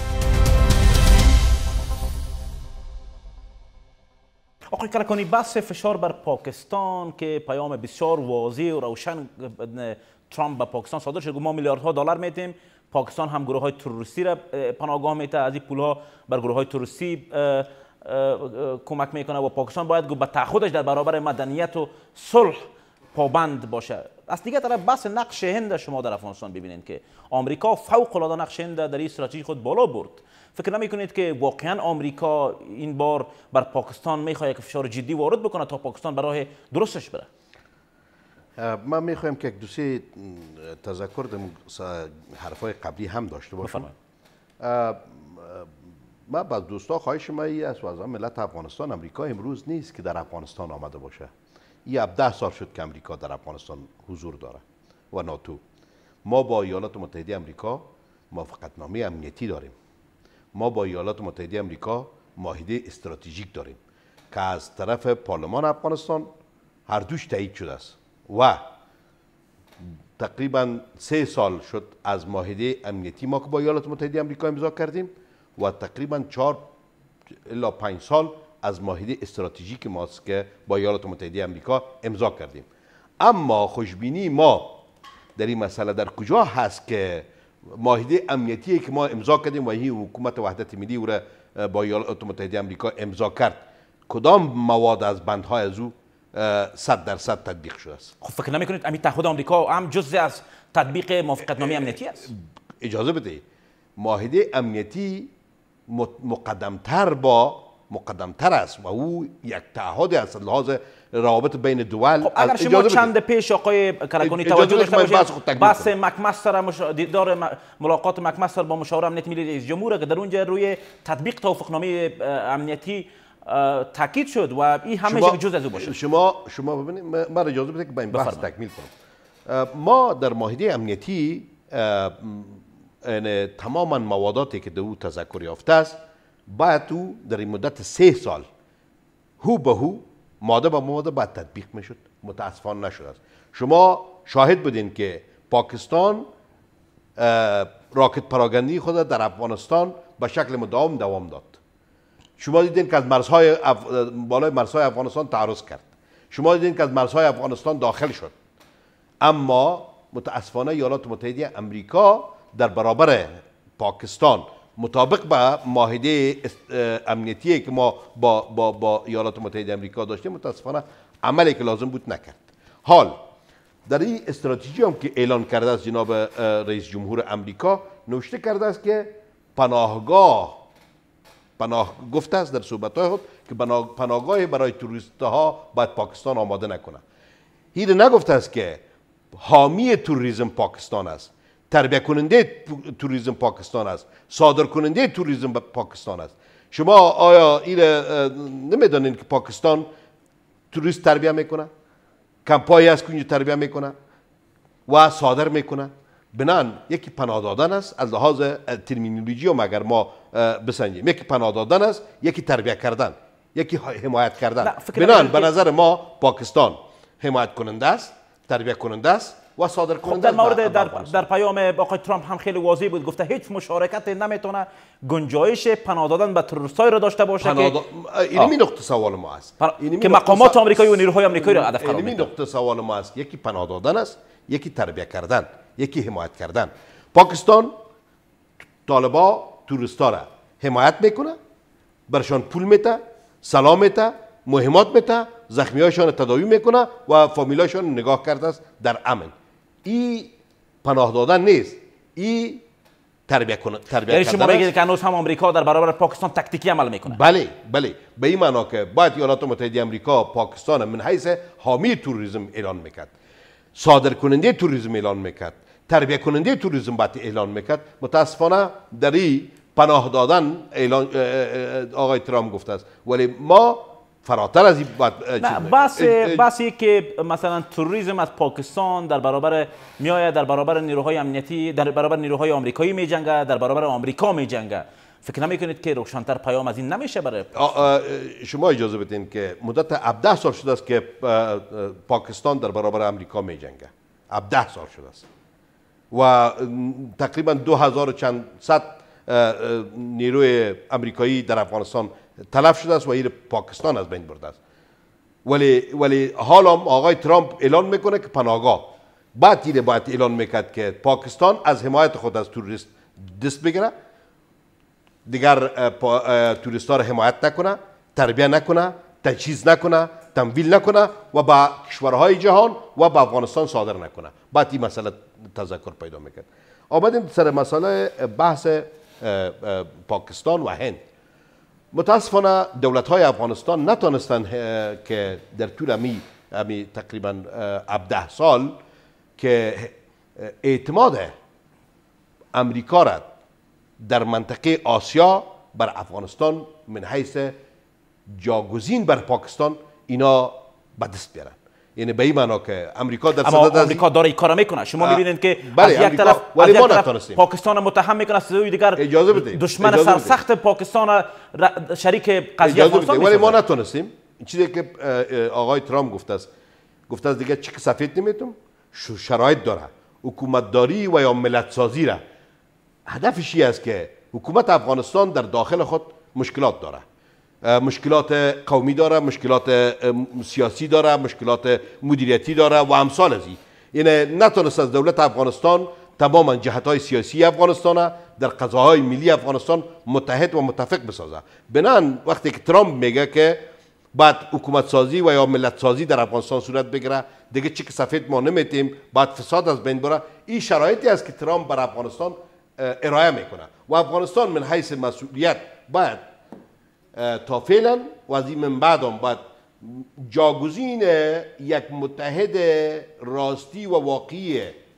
A: آقای کلکانی، بحث فشار بر پاکستان که پیام بسیار واضح و روشن ترامپ به پاکستان صادر شد، ما میلیاردها دلار میدیم، پاکستان هم گروه های تروریستی را پناهگاه میده، از این پولها بر گروه های تروریستی کمک میکنه و پاکستان باید به تعهدش در برابر مدنیت و صلح پابند باشه. از دیگه طرف بحث نقش هند شما در افغانستان ببینید که آمریکا فوق العاده نقش هند در این استراتژی خود بالا برد. فکر نمیکنید که واقعا آمریکا این بار بر پاکستان میخواد که فشار جدی وارد بکنه تا پاکستان به راه درستش بره؟
C: من میخوایم که یک دوسری تذکر در حرفای قبلی هم داشته باشم. من با دوستا خواهش ما ای است و از ملت افغانستان، امریکا امروز نیست که در افغانستان آمده باشه. این 17 سال شد که امریکا در افغانستان حضور داره و ناتو. ما با ایالات متحده امریکا موافقتنامه امنیتی داریم. ما با ایالات متحده امریکا معاهده استراتژیک داریم که از طرف پارلمان افغانستان هر دوش تایید شده است و تقریبا 3 سال شد از معاهده امنیتی ما که با ایالات متحده امریکا امضا کردیم و تقریبا 4 الی 5 سال از معاهده استراتژیک ماست که با ایالات متحده امریکا امضا کردیم. اما خوشبینی ما در این مسئله در کجا هست که معاهده امنیتی که ما امضا کردیم و این حکومت وحدت ملی او را با ایالات متحده امریکا امضا کرد، کدام مواد از بندهای از او 100% تطبیق شده است؟
A: خب فکر نمی‌کنید همین تعهد آمریکا هم جزء از تطبیق موافقتنامه امنیتی است؟
C: اجازه بده، معاهده امنیتی مقدمتر است و او یک تعهد است لحاظ روابط بین دول.
A: خب اگر شما چند پیش آقای کلکانی توجه داشته باشید، بحث مکمستر دیدار ملاقات مکمستر با مشاور امنیتی ملی رئیس جمهور که در اونجا روی تطبیق توافقنامه امنیتی تاکید شد و این همیشه جزء از او باشه.
C: شما ببینید، ما اجازه بدید که با این بحث تکمیل کنم. ما در معاهده امنیتی تماما مواداتی که در او تذکر یافته است باید او در این مدت 3 سال هو به هو ماده به ماده باید تطبیق میشد. متاسفانه نشده است. شما شاهد بودین که پاکستان راکت پراگندی خود در افغانستان به شکل مداوم دوام داد. شما دیدین که از بالای مرزهای افغانستان تعرض کرد. شما دیدین که از مرزهای افغانستان داخل شد. اما متاسفانه ایالات متحده امریکا در برابر پاکستان مطابق به معاهده امنیتی که ما با ایالات متحده امریکا داشتیم متاسفانه عملی که لازم بود نکرد. حال در این استراتژی هم که اعلان کرده است جناب رئیس جمهور امریکا نوشته کرده است که پناه گفته است در صحبت‌های خود که پناهگاه برای توریست‌ها باید پاکستان آماده نکنه. این نگفته است که حامی توریسم پاکستان است، تربیت کننده توریسم پاکستان است، صادر کننده توریسم پاکستان است. شما آیا این نمیدانید که پاکستان توریست تربیت میکنه؟ کمپایی است که تربیت میکنه و صادر میکنه. بنان یکی پناه دادن است، از لحاظ ترمینولوژی هم اگر ما بسنجیم، یکی پناه دادن است، یکی تربیت کردن، یکی حمایت کردن. بنان به نظر ما پاکستان حمایت کننده است، تربیت کننده است و صادر کننده است.
A: در مورد در پیام آقای ترامپ هم خیلی واضح بود، گفته هیچ مشارکت نمیتونه گنجایش پناه دادن به تروریستای را داشته باشه که
C: اینمی نقطه سوال ما است
A: که مقامات آمریکایی و نیروهای آمریکایی را هدف قرار میدن.
C: اینمی نقطه سوال ما است. یکی پناه دادن است، یکی تربیت کردن، یکی حمایت کردن. پاکستان طالبا توریستا را حمایت میکنه، برشان پول میده، سلام میده، مهمات میده، زخمیاشان تداوی میکنه و فامیلاشان نگاه کرده است در امن. این پناه دادن نیست، این تربیت کردن.
A: یعنی شما میگید که هنوز هم آمریکا در برابر پاکستان تکتیکی عمل میکنه؟
C: بله به این معنا که باید ایالات متحده آمریکا پاکستان من حیث حامی توریسم اعلان میکرد، صادر کننده توریسم اعلان میکرد، تربیت کننده توریسم باید اعلان میکرد. متاسفانه در این پناه دادن اعلان آقای ترامپ گفته است، ولی ما فراتر از این
A: بحثی که مثلا توریسم از پاکستان در برابر میآید، در برابر نیروهای امنیتی، در برابر نیروهای آمریکایی میجنگه، در برابر آمریکا میجنگه، فکر نمیکنید که روشن‌تر پیام از این نمیشه برای
C: شما؟ اجازه بدین که مدت 17 سال شده است که پاکستان در برابر آمریکا میجنگه. 17 سال شده است و تقریبا 2000 چند صد نیروی آمریکایی در افغانستان تلف شده است و این پاکستان از بین برده است. ولی حالا آقای ترامپ اعلان میکنه که پناهگاه باید اعلان میکرد که پاکستان از حمایت خود از توریست دست بگیره، دیگر توریستا را حمایت نکنه، تربیت نکنه، تجهیز نکنه، تمویل نکنه و با کشورهای جهان و با افغانستان صادر نکنه. باید این مسئله تذکر پیدا میکرد. آمدیم سر مسئله بحث پاکستان و هند. متاسفانه دولت‌های افغانستان نتونستن که در طول امی تقریبا 17 سال که اعتماد امریکا را در منطقه آسیا بر افغانستان من حیث جاگزین بر پاکستان اینا به دست بیارن. یعنی به این معنا که امریکا در صدد
A: امریکا داره این کارا میکنه. شما میبینید که
C: از
A: یک طرف
C: ولی ما نتونستیم
A: پاکستان متهم میکنه، سوی دیگر
C: اجازه بدید
A: دشمن سرسخت پاکستان شریک قضیه افغانستان
C: ولی ما نتونستیم. این چیزی که آقای ترامپ گفته است دیگه چک سفید نمیتونم شرایط داره حکومت داری و یا ملت سازی را. هدفش این است که حکومت افغانستان در داخل خود مشکلات داره، مشکلات قومی داره، مشکلات سیاسی داره، مشکلات مدیریتی داره و امثال از این. یعنی نتونست از دولت افغانستان تماما جهت‌های سیاسی افغانستان در قضاهای ملی افغانستان متحد و متفق بسازه. بنان وقتی که ترامپ میگه که بعد حکومت سازی و یا ملت سازی در افغانستان صورت بگیره، دیگه چک سفید ما نمیتیم، بعد فساد از بین بره، این شرایطی است که ترامپ بر افغانستان ارائه میکنه و افغانستان من حیث مسئولیت باید تا فعلا و از این من بعد هم باید جاگزین یک متحد راستی و واقعی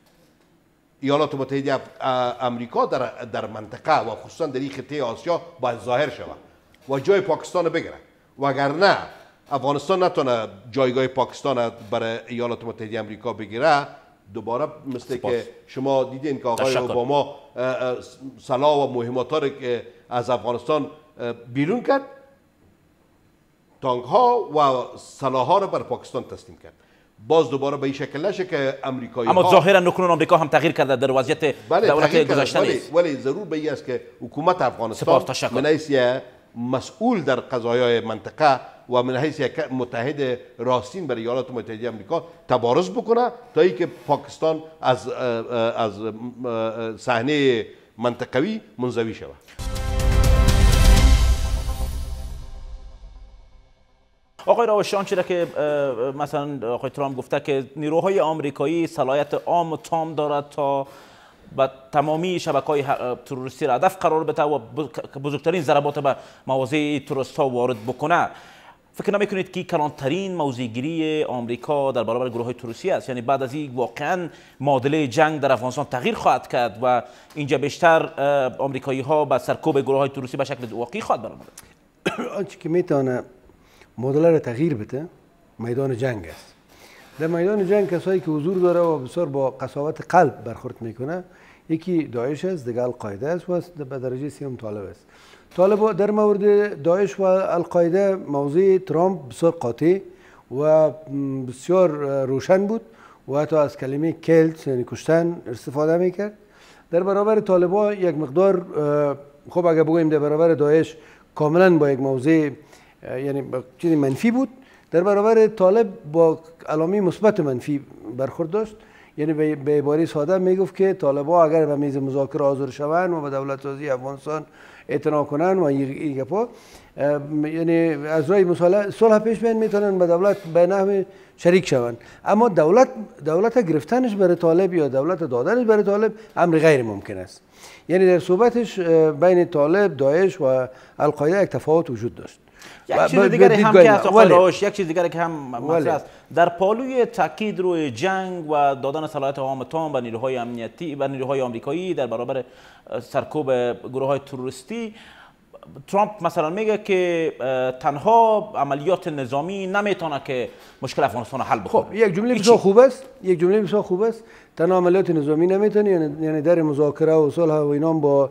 C: ایالات متحده امریکا در منطقه و خصوصا در این خطه آسیا باید ظاهر شود و جای پاکستان بگیره وگرنه افغانستان نتونه جایگاه پاکستان برای ایالات متحده آمریکا بگیره، دوباره مثل که شما دیدین که آقای اوباما سلاح و مهمات را که از افغانستان بیرون کرد، تانک ها و سلاح ها را بر پاکستان تسلیم کرد. باز دوباره به این شکل نشه که امریکایی
A: اما ظاهرا نکنون آمریکا هم تغییر کرده در وضعیت دولت گذشته نیست.
C: ولی ضرور به این است که حکومت افغانستان من حیث مسئول در قضایای منطقه و من حیث یک متحد راستین برای ایالات متحده آمریکا تبارز بکنه تا اینکه پاکستان از صحنه منطقوی منزوی شود.
A: آقای راوشان چرا که مثلا آقای ترامپ گفته که نیروهای آمریکایی صلاحیت عام و تام دارد تا با تمامی شبکه‌های تروریستی را هدف قرار بده و بزرگترین ضربات به مواضع تروریست ها وارد بکنه، فکر نمیکنید که کلانترین موضع‌گیری آمریکا در برابر گروه های تروریستی است؟ یعنی بعد از این واقعا معادله جنگ در افغانستان تغییر خواهد کرد و اینجا بیشتر آمریکایی ها به سرکوب گروه های تروریستی به شکل واقعی خواهد برآمد؟
D: آنچه که میتونه معادله را تغییر بده میدان جنگ است. در میدان جنگ کسایی که حضور داره و بسیار با قساوت قلب برخورد میکنه، یکی داعش است، دیگه القاعده است و به درجه سوم طالب است. طالب در مورد داعش و القاعده موضع ترامپ بسیار قاطع و بسیار روشن بود و حتی از کلمه کلت یعنی کشتن استفاده میکرد. در برابر طالبا یک مقدار خب اگر بگوییم در برابر داعش کاملا با یک موضع یعنی چیزی منفی بود، در برابر طالب با علامه مثبت منفی برخورد داشت. یعنی به عباره ساده میگفت که طالبا اگر به میز مذاکره حاضر شوند و به دولت سازی افغانستان اعتنا کنند و این گپا، یعنی از راه صلح پیش بیان میتونن به دولت به نحو شریک شوند، اما دولت گرفتنش برای طالب یا دولت دادنش برای طالب امر غیر ممکن است. یعنی در صحبتش بین طالب، داعش و القاعده یک تفاوت وجود داشت.
A: یک چیز دیگری هم که است آقای راوش، یک چیز دیگری که هم مطرح است در پالوی تاکید روی جنگ و دادن صلاحیت عام تام به نیروهای امنیتی و نیروهای آمریکایی در برابر سرکوب گروه های تروریستی، ترامپ مثلا میگه که تنها عملیات نظامی نمیتونه که مشکل افغانستان حل بکنه.
D: خب یک جمله بسیار خوب است، تنها عملیات نظامی نمیتونه، یعنی در مذاکره و صلح و اینا با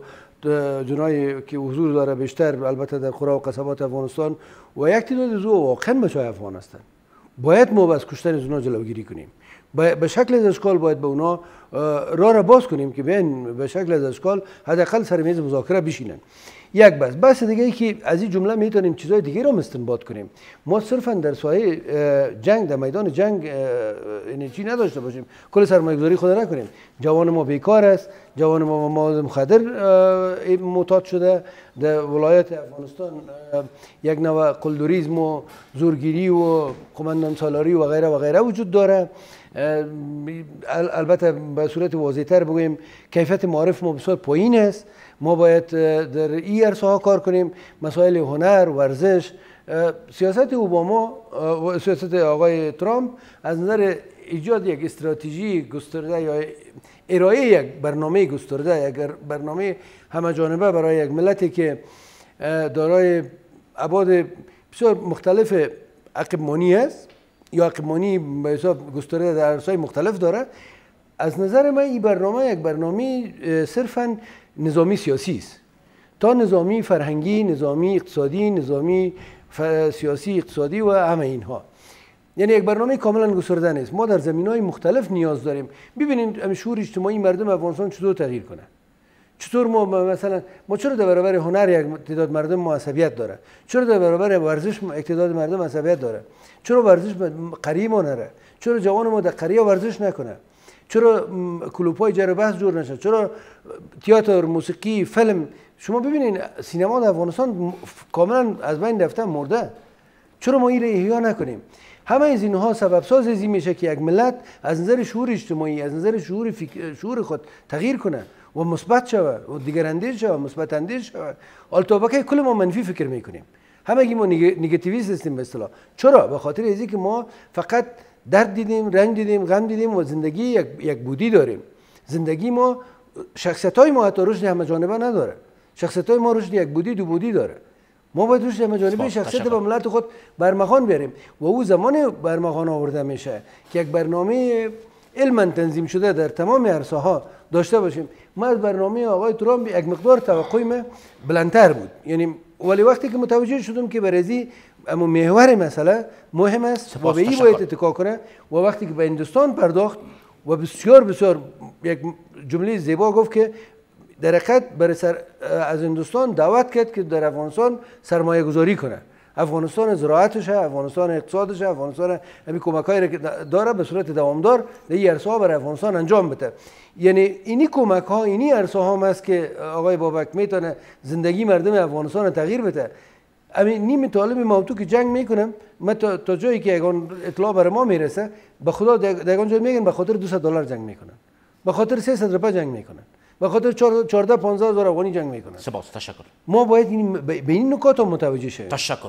D: جنایی که حضور داره بیشتر البته در قرى و قصبات افغانستان و یک تعداد زو واقعا بچه‌های افغان هستند، باید ما از کشتن زونا جلوگیری کنیم. به شکل از اشکال باید به اونا راه را باز کنیم که بیان به شکل از اشکال حداقل سر میز مذاکره بشینن. یک بس دیگه ای که از این جمله میتونیم چیزای دیگه رو استنباط کنیم. ما صرفا در ساحه جنگ، در میدان جنگ یعنی چی نداشته باشیم، کل سرمایه‌گذاری خود نکنیم. جوان ما بیکار است، جوان ما مواد مخدر معتاد شده، در ولایت افغانستان یک نوع قلدریسم و زورگیری و قماندان سالاری و غیره وجود داره. البته به صورت واضح‌تر بگویم کیفیت معارف ما بسیار پایین است. ما باید در این عرصه ها کار کنیم، مسائل هنر، ورزش. سیاست اوباما و سیاست آقای ترامپ از نظر ایجاد یک استراتژی گسترده یا ارائه یک برنامه گسترده، یک برنامه همه جانبه برای یک ملتی که دارای ابعاد بسیار مختلف عقب‌مانی است یا عقب‌مانی به حساب گسترده در عرصه‌های مختلف داره، از نظر من این برنامه یک برنامه صرفاً نظامی سیاسی است، تا نظامی فرهنگی، نظامی اقتصادی، نظامی سیاسی اقتصادی و همه اینها. یعنی یک برنامه کاملا گسترده نیست. ما در زمینهای مختلف نیاز داریم. ببینید شعور اجتماعی مردم افغانستان چطور تغییر کنه. چطور ما مثلا چرا در برابر هنر یک تعداد مردم ما عصبیت داره؟ چرا در برابر ورزش یک تعداد مردم عصبیت داره؟ چرا ورزش قریه ما نره؟ چرا جوان ما در قریه ورزش نکنه؟ چرا کلوب‌های جر و بحث جور نشه؟ چرا تئاتر، موسیقی، فیلم؟ شما ببینید سینما در افغانستان کاملا از بین رفته، مرده. چرا ما این را احیا نکنیم؟ همه از اینها سبب ساز این میشه که یک ملت از نظر شعور اجتماعی، از نظر شعور خود تغییر کنه و مثبت شود و دیگر اندیش شود، مثبت اندیش شود. البته کل ما منفی فکر میکنیم، همگی ما نگاتیویست هستیم به اصطلاح. چرا؟ به خاطر اینکه که ما فقط درد دیدیم، رنج دیدیم، غم دیدیم و زندگی یک بودی داریم. زندگی ما، شخصیت‌های ما حتی رشد همه جانبه نداره. شخصیت‌های ما رشد یک بودی، دو بودی داره. ما باید روش مجانبه شخصیت با ملت خود برمخان بیاریم و او زمان برمخان آورده میشه که یک برنامه علما تنظیم شده در تمام عرصه ها داشته باشیم. ما از برنامه آقای ترامپ یک مقدار توقعیم بلندتر بود، یعنی ولی وقتی که متوجه شدم که برزی اما محور مسئله مهم است و به این باید اتکا کنه و وقتی که به هندوستان پرداخت و بسیار بسیار یک جمله زیبا گفت که در حقیقت از هندوستان دعوت کرد که در افغانستان سرمایه گذاری کنه. افغانستان زراعتش، افغانستان اقتصادش، افغانستان همین کمک‌هایی که داره به صورت دوامدار در این عرصه‌ها برای افغانستان انجام بده. یعنی اینی کمک‌ها، اینی عرصه‌ها است که آقای بابک میتونه زندگی مردم افغانستان تغییر بده. همین نیم طالب موضوع که جنگ میکنم، من تا جایی که اگه اطلاع برای ما میرسه به خدا در اونجا میگن به خاطر $200 جنگ میکنن، به خاطر 300 روپیه جنگ میکنن، به خاطر 14-15 هزار افغانی جنگ میکنن.
A: سپاس، تشکر.
D: ما باید به این نکات متوجه شیم.
A: تشکر.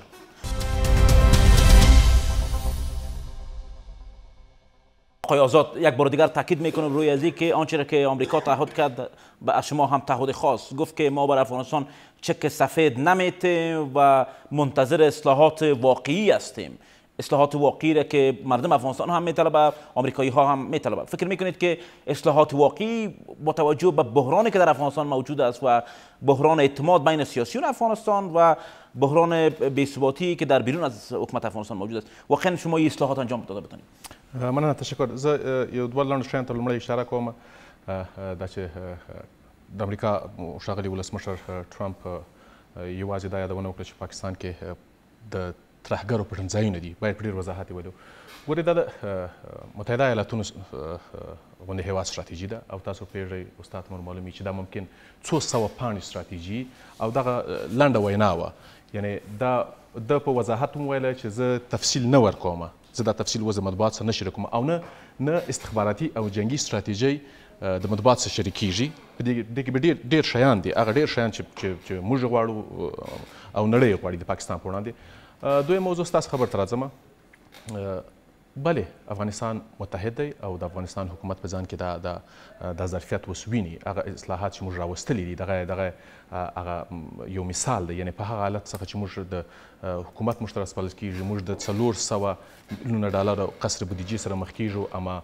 A: آقای آزاد، یک بار دیگر تاکید میکنم روی از که آنچه را که آمریکا تعهد کرد به شما هم تعهد خاص گفت که ما بر افغانستان چک سفید نمیتیم و منتظر اصلاحات واقعی هستیم. اصلاحات واقعی را که مردم افغانستان هم میطلبه، آمریکایی ها هم میطلبه. فکر میکنید که اصلاحات واقعی با توجه به بحرانی که در افغانستان موجود است و بحران اعتماد بین سیاسیون افغانستان و بحران بی‌ثباتی که در بیرون از حکومت افغانستان موجود است، واقعا شما این اصلاحات انجام داده بتونید؟
B: مننه، تشکر. زه یو دوه لنډ شیانو ته لومړی اشاره کوم، دا چې د امریکا ښاغلي ولسمشر ټرمپ یوازې دا یادونه وکړه چې پاکستان کې د ترهګرو پټنځایونه دي، باید په ډېر وضاحت یې ویلو. ګورې دا د متحده ایالاتونو غوندې هېواد ستراتیژي ده او تاسو پوهېږئ، استاد ته معلوم وي چې دا ممکن څو سوه پاڼې ستراتیژي او دغه لنډه وینا وه. یعنې ده په وضاحت هم ویله چې زه تفصیل نه ورکوم، زه دا تفصیل وزه مطبوعات سره نه شریکوم او نه استخباراتي او جنگي ستراتیژۍ د مطبوعات سره شریکیږي. په دې کې به ډېر شیان دي، هغه ډېر شیان چې موږ غواړو او نړۍ یې غواړي د پاکستان په وړاندې. دویم موضوع ستاسو خبر ته راځم. بله، افغانستان متحد دی او د افغانستان حکومت په ځان کې دا ظرفیت اوس ویني. هغه اصلاحات چې موږ راوستلي دي دغه هغه یو مثال دی. یعنې په هغه حالت څخه چې موږ د حکومت موږ ته راسپارل کېږي، موږ د $400 میلیونه ډالرو قصر بودیجې سره مخ کېږو، اما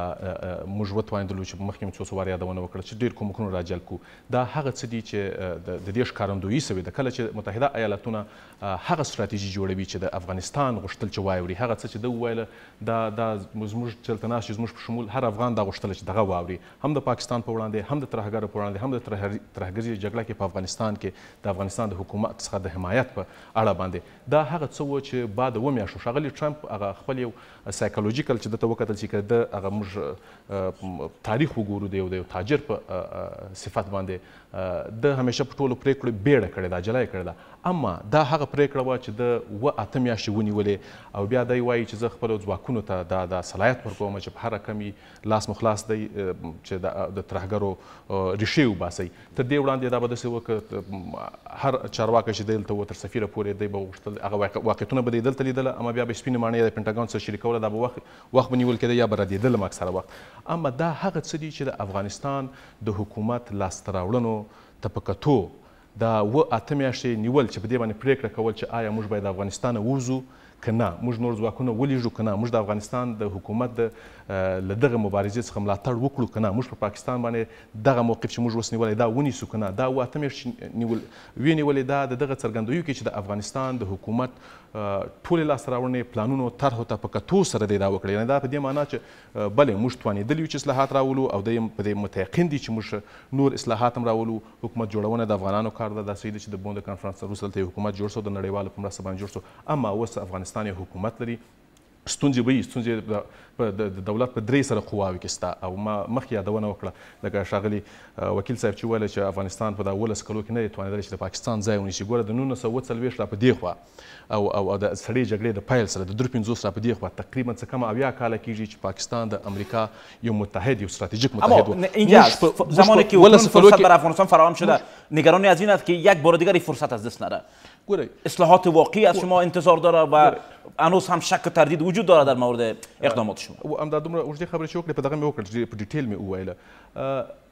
B: موږ وتوانېدلو چې مخکې مې څو واره یادونه وکړه چې ډېر کومکونه راجلب کړو. دا هغه څه دي چې د دې ښکارندویي شوې ده کله چې متحده ایالتونه هغه ستراتیژي جوړوي چې د افغانستان غوښتل چې واوري، هغه څه چې ده وویله دا زموږ چې دلته ناست چې زموږ په شمول هر افغان دا غوښتله چې دغه واوري، هم د پاکستان په وړاندې، هم د ترهګرو په وړاندې، هم د ترهګري جګړه کې په افغانستان کې د افغانستان د حکومت څخه د حمایت په اړه باندې. دا هغه څه و چې بعد 2 میاشتو ښاغلي ټرمپ هغه خپل یو سایکولوژیکل چې دته وکتل چې که ده هغه موږ تاریخ وګورو د یو تاجر په صفت باندې ده همیشه په ټولو پرېکړو بیړه کړې ده، عجله یې کړې ده. اما دا هغه پرېکړه وه چې ده 8 میاشتې ونیولې او بیا دی وایي چې زه خپلو ځواکونو ته دا صلاحیت ورکوم چې په هر رقم یې لاس مخلاص دی چې د ترهګرو ریښې وباسئ. تر دې وړاندې دا به داسې وه که هر چارواکی چې دی دلته و تر سفیره پورې دی به غوښتل هغه واقعیتونه به دی دلته لیدله، اما بیا به سپینې ماڼۍ د پنټاګون سره شریکوله، دا به وخت به نیول کېده یا به ردېدلم اکثره وخت. اما دا هغه څه دي چې د افغانستان د حکومت لاسته راوړنو ته په کتو دا 8 میاشتې نیول چې په دې باندې پرېکړه کول چې آیا موږ باید د افغانستانه ووځو که نه، موږ نور ځواکونه ولیږو که نه، موږ د افغانستان د حکومت له دغه مبارزې څخه ملاتړ وکړو که نه، موږ په پاکستان باندې دغه موقف چې موږ اوس نیولی دا ونیسو که نه. دا 8 میاشتې ونیولې. دا د دغه څرګندوي کې چې د افغانستان د حکومت ټولې لاسته راوړنې پلانونو طرحو ته په کتو سره دی دا وکړه. یعنې دا په دې معنا چې بلې موږ توانېدلي یو چې اصلاحات راولو او دی په دې متیقن دي چې موږ نور اصلاحات هم راولو. حکومت جوړونه د افغانانو کار ده، دا صحیح ده چې د بون د کنفرانس وروسته دلته یو حکومت جوړ شو، د نړیوالو په مرسته باندې جوړ شو. اما اوس افغانستان یو حکومت لري، ستونزې به وي، ستونزې د دولت په 3 سره قواوې کې شته. او ما مخکې یادونه وکړه لکه ښاغلي وکیل صاحب چې ویله چې افغانستان په دا 18 کلو کې نه دی توانېدلی چې د پاکستان ځای ونیسي. ګوره د 1940 را په دې خوا او د سړې جګړې د پیل سره د 53 را په دې خوا تقریبا څه کم 80 کاله کېږي چې پاکستان د امریکا یو متحد، یو استراتژیک متحد و.
A: اما اینجا زمانی که اون فرصت بر افغانستان فراهم شده، نگرانی از این است که یک بار دیگر فرصت از دست نره. اصلاحات واقعی از شما انتظار داره و هنوز هم شک و تردید وجود داره در مورد اقدامات شما.
B: همدا دومره اوږدې خبرې چې وکړې په دغه مې وکړه، په ډیټیل مې وویله.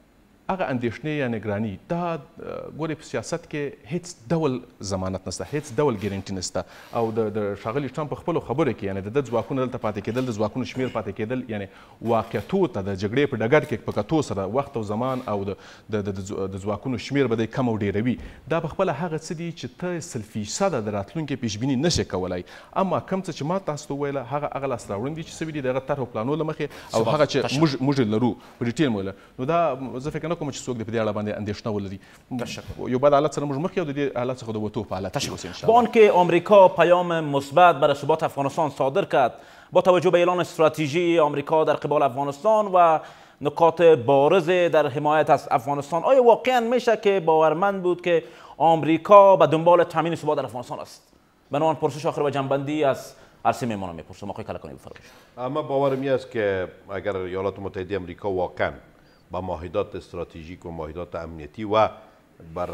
B: هغه اندېښنې یا نګراني دا ګورې په سیاست کې هیڅ ډول ضمانت نشته، هیڅ ډول ګارنټي نشته. او د ښاغلي ټرمپ په خپلو خبرو کې یعنې د ده ځواکونه دلته پاتې کېدل، د ځواکونو شمېر پاتې کېدل، یعنې واقعیتو ته د جګړې په ډګر کې په کتو سره وخت او زمان او د ځواکونو شمېر به دی کم او ډېروي. دا په خپله هغه څه دي چې ته 100% د راتلونکي پیشبیني نشي کولی. اما کوم څه چې ما تاسو ته وویله هغه لاسته راوړنې دي چې سوي دي د هغه طرح او پلانو له مخې او هغه چې موږ یې لرو په ډیټیل مو نو دا زه فکر نه کوم چې څوک د په دې اړه باندې اندېښنه ولري. یو بد حالت سره موږ مخ یو د دې حالت څخه د وتو په حالت کې اوسو ان شاء الله.
A: با آنکه آمریکا پیام مثبت برای ثبات افغانستان صادر کرد با توجه به اعلان استراتژی آمریکا در قبال افغانستان و نکات بارز در حمایت از افغانستان، آیا واقعا میشه که باورمند بود که آمریکا به دنبال تامین ثبات در افغانستان است؟ بنابراین پرسش آخر و جنبندی از عرصه میمانم میپرسم. آقای کلکانی بفرمایید.
C: اما باورم این است که اگر ایالات متحده آمریکا واقعا با معاهدات استراتژیک و معاهدات امنیتی و بر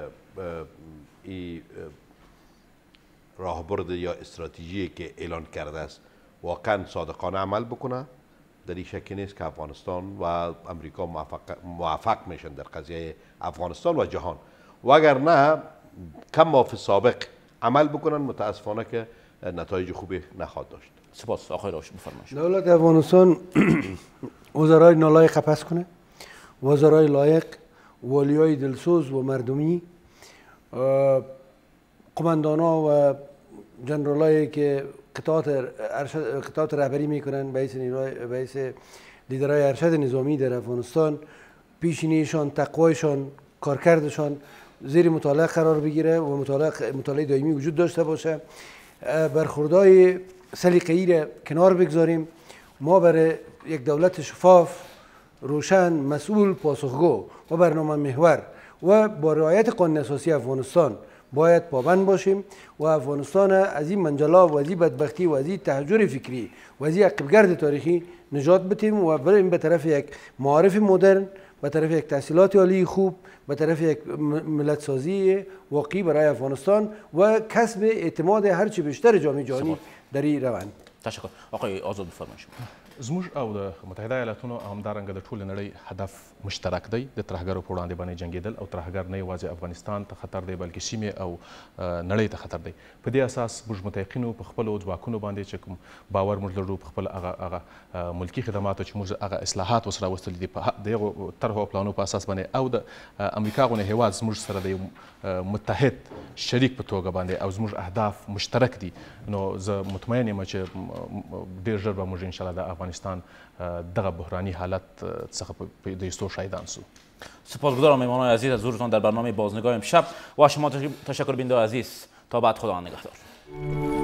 C: این راهبرد یا استراتژی که اعلان کرده است واقعا صادقانه عمل بکنه، در این شکی نیست که افغانستان و امریکا موفق میشن در قضیه افغانستان و جهان. و اگر نه کم ما فی سابق عمل بکنن متاسفانه که نتایج خوبی نخواهد داشت.
A: سپاس. آقای روش بفرمایید.
D: دولت افغانستان وزرای نالایق پس کنه، وزرای لایق، والیای دلسوز و مردمی، قماندانا و جنرالایی که قطعات رهبری میکنن به حیث لیدرهای ارشد نظامی در افغانستان، پیشینیشان، تقوایشان، کارکردشان زیر مطالعه قرار بگیره و مطالعه دائمی وجود داشته باشه. برخوردهای سلیقه‌ای را کنار بگذاریم. ما برای یک دولت شفاف، روشن، مسئول، پاسخگو و برنامه محور و با رعایت قانون اساسی افغانستان باید پابند باشیم و افغانستان از این منجلا و از این بدبختی و از این تهجر فکری و از این عقبگرد تاریخی نجات بدیم و بریم به طرف یک معارف مدرن، به طرف یک تحصیلات عالی خوب، به طرف یک ملت سازی واقعی برای افغانستان و کسب اعتماد هرچی بیشتر جامعه جهانی در این روند.
A: تشکر. آقای آزاد بفرمایید.
B: زموږ او د متحده ایالاتونو همدارنګه د ټولې نړۍ هدف مشترک دی، د ترهګرو په وړاندې باندې جنګېدل او ترهګر نه یوازې افغانستان ته خطر دی بلکې سیمې او نړۍ ته خطر دی. په دې اساس موږ متیقن په خپلو ځواکونو باندې چې کوم باور موږ لرو په خپل هغه ملکي خدماتو چې موږ هغه اصلاحات ورسره راوستلي دي د هغو طرحو او پلانو په اساس باندې او د امریکا غوندې هېواد زموږ سره د یو متحد شریک په توګه باندې او زموږ اهداف مشترک دي، نو زه مطمئن یم چې ډېر ژر به موږ انشاءالله د افغانستان دغه بحرانی حالت څخه د ایستو شایدان سو.
A: سپاسگزارم مهمانان عزیز از حضورتان در برنامه بازنگاه امشب و شما تشکر بیننده عزیز. تا بعد، خدا نگهدار.